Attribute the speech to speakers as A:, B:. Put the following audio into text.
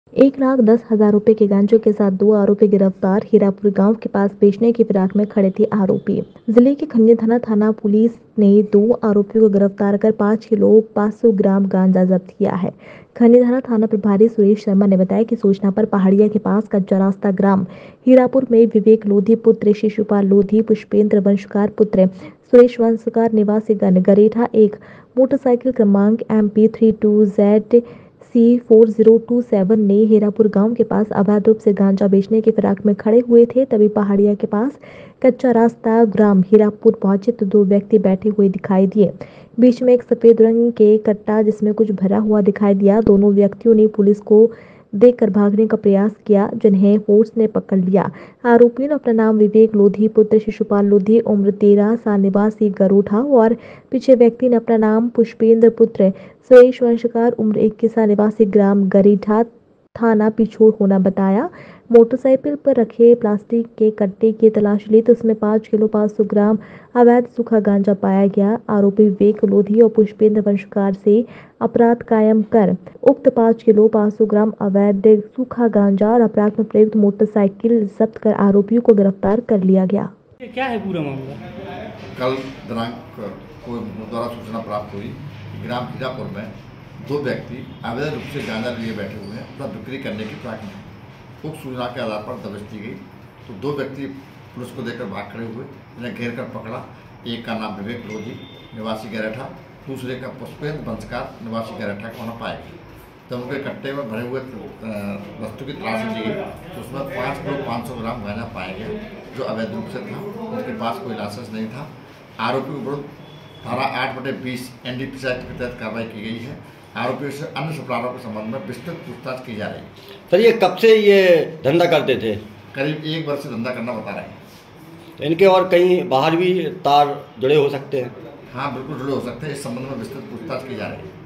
A: 1,10,000 रुपए के गांजे के साथ 2 आरोपी गिरफ्तार। हीरापुर गांव के पास बेचने की फिराक में खड़े थे आरोपी। जिले के खन्नी थाना पुलिस ने 2 आरोपियों को गिरफ्तार कर 5 किलो 500 ग्राम गांजा जब्त किया है। खन्नी थाना प्रभारी सुरेश शर्मा ने बताया कि सूचना पर पहाड़िया के पास कच्चा रास्ता ग्राम हीरापुर में विवेक लोधी पुत्र शिशुपाल लोधी, पुष्पेंद्र वंशकार पुत्र सुरेश वंशकार निवासी गरेठा एक मोटरसाइकिल क्रमांक MP32Z C4027 ने हीरापुर गांव के पास अवैध रूप से गांजा बेचने की फिराक में खड़े हुए थे। तभी पहाड़िया के पास कच्चा रास्ता ग्राम हीरापुर पहुंचे तो 2 व्यक्ति बैठे हुए दिखाई दिए। बीच में एक सफेद रंग के कट्टा जिसमें कुछ भरा हुआ दिखाई दिया। दोनों व्यक्तियों ने पुलिस को देखकर भागने का प्रयास किया, जिन्हें फोर्स ने पकड़ लिया। आरोपियों ने अपना नाम विवेक लोधी पुत्र शिशुपाल लोधी उम्र 13 साल निवासी गरोठा और पीछे व्यक्ति ने अपना नाम पुष्पेंद्र पुत्र सुरेश वंशकार उम्र 21 साल निवासी ग्राम गरीठा थाना पिछोर होना बताया। मोटरसाइकिल पर रखे प्लास्टिक के कट्टे की तलाश ली तो उसमें 5 किलो 500 ग्राम अवैध सूखा गांजा पाया गया। आरोपी विवेक लोधी और पुष्पेंद्र वंशकार से अपराध कायम कर उक्त 5 किलो 500 ग्राम अवैध सूखा गांजा और अपराध में प्रयुक्त मोटरसाइकिल जब्त कर आरोपियों को गिरफ्तार कर लिया गया।
B: क्या है पूरा मामला?
C: कल दिनांक को द्वारा सूचना प्राप्त हुई कि ग्राम हीरापुर में 2 व्यक्ति अवैध रूप से गांजा लिए बैठे हुए हैं तथा बिक्री करने की फिराक में। उक्त सूचना के आधार पर दबिश दी गई तो 2 व्यक्ति पुलिस को देखकर भाग खड़े हुए, जिन्हें घेर कर पकड़ा। एक का नाम विवेक लोधी निवासी गरेठा, दूसरे का पुष्पेंद्र वंशकार निवासी गरेठा को होना पाया। जब उनके कट्टे में भरे हुए वस्तु की तलाशी ली गई तो उसमें 5 किलो 500 ग्राम गांजा पाया गया, जो अवैध रूप से था। उनके पास कोई लाइसेंस नहीं था। आरोपी के विरुद्ध धारा 8/20 NDPC एक्ट के तहत कार्रवाई की गई है। आरोपियों से अन्य अपराधों के संबंध में विस्तृत पूछताछ की जा रही है।
D: सर, ये कब से ये धंधा करते थे?
C: करीब 1 वर्ष से धंधा करना बता रहे हैं।
D: तो इनके और कहीं बाहर भी तार जुड़े हो सकते हैं?
C: हाँ, बिल्कुल जुड़े हो सकते हैं। इस संबंध में विस्तृत पूछताछ की जा रही है।